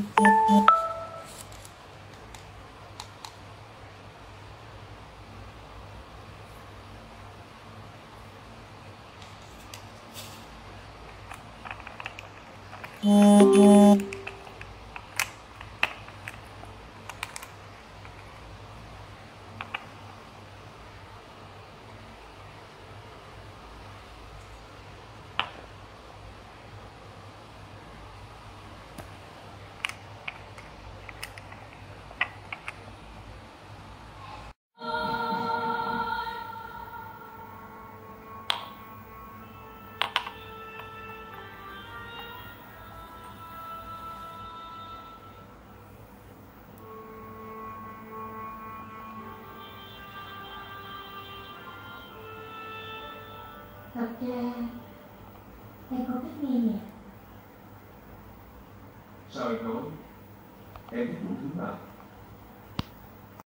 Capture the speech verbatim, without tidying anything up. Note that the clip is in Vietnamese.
Thật ra em không thích nghe nhạc. Sao em nói? Em thích một thứ nào?